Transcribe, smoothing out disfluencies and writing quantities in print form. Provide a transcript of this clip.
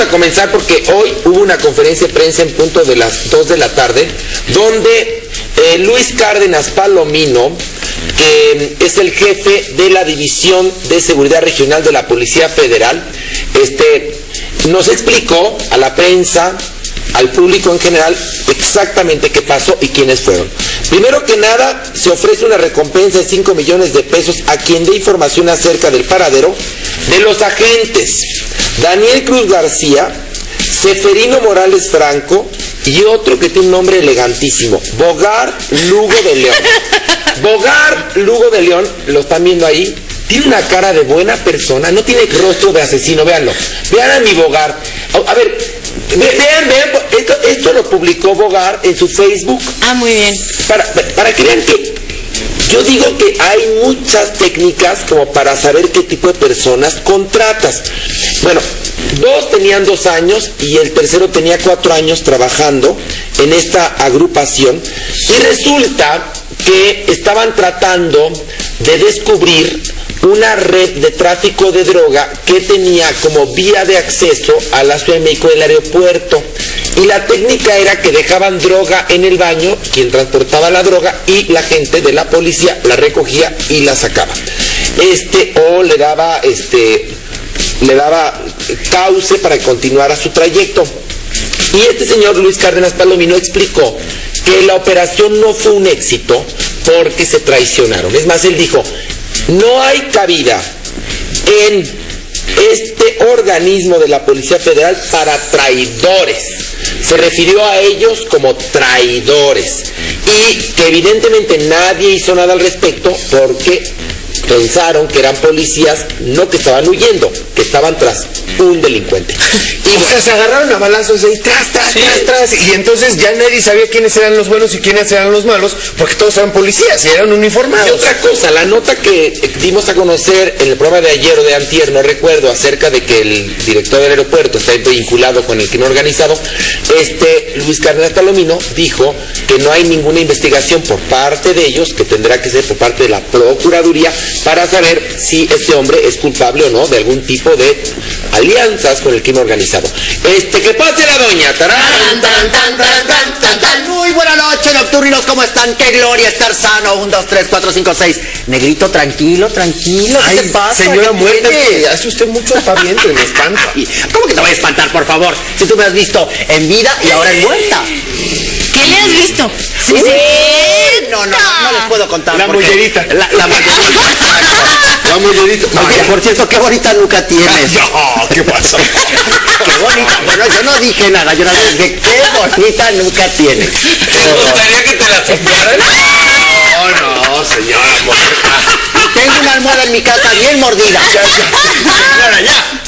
comenzar porque hoy hubo una conferencia de prensa en punto de las 2 de la tarde, donde Luis Cárdenas Palomino, que es el jefe de la División de Seguridad Regional de la Policía Federal, nos explicó a la prensa, al público en general, exactamente qué pasó y quiénes fueron. Primero que nada, se ofrece una recompensa de 5 millones de pesos a quien dé información acerca del paradero de los agentes Daniel Cruz García, Seferino Morales Franco y otro que tiene un nombre elegantísimo, Bogar Lugo de León. Bogar Lugo de León, lo están viendo ahí, tiene una cara de buena persona, no tiene rostro de asesino, véanlo. Vean a mi Bogar. A ver, vean, esto lo publicó Bogar en su Facebook. Ah, muy bien. Para que vean que yo digo que hay muchas técnicas como para saber qué tipo de personas contratas. Bueno, dos tenían 2 años y el tercero tenía 4 años trabajando en esta agrupación y resulta que estaban tratando de descubrir una red de tráfico de droga que tenía como vía de acceso a la Ciudad de México el aeropuerto. Y la técnica era que dejaban droga en el baño, quien transportaba la droga, y la gente de la policía la recogía y la sacaba. O le daba cauce para que continuara su trayecto. Y este señor Luis Cárdenas Palomino explicó que la operación no fue un éxito porque se traicionaron. Es más, él dijo, no hay cabida en este organismo de la Policía Federal para traidores. Se refirió a ellos como traidores y que evidentemente nadie hizo nada al respecto porque pensaron que eran policías, no que estaban huyendo, que estaban tras un delincuente. Y o sea, se agarraron a balazos ahí, tras, y entonces ya nadie sabía quiénes eran los buenos y quiénes eran los malos, porque todos eran policías y eran uniformados. Y otra cosa, la nota que dimos a conocer en el programa de ayer o de antier, no recuerdo, acerca de que el director del aeropuerto está vinculado con el crimen organizado, Luis Cárdenas Palomino dijo que no hay ninguna investigación por parte de ellos, que tendrá que ser por parte de la Procuraduría, para saber si este hombre es culpable o no de algún tipo de alianzas con el crimen organizado. Que pase la doña. ¡Tarán! Muy buena noche, nocturnos, ¿cómo están? ¡Qué gloria estar sano! 1, 2, 3, 4, 5, 6. Negrito, tranquilo. Ay, ¿Qué te pasa? señora muerta, hace usted mucho aspaviento y me espanta. ¿Cómo que te voy a espantar, por favor? Si tú me has visto en vida y ahora en muerta. ¿Qué le has visto? Sí. No les puedo contar. La mollerita. La mollerita. La mollerita. Oye, por cierto, qué bonita nuca tienes. No, ¿qué pasó? Qué bonita. Bueno, yo no dije nada, yo nada dije, qué bonita nuca tienes. ¿Te gustaría que te la soplaran? No, señora. Tengo una almohada en mi casa bien mordida. Señora, ya.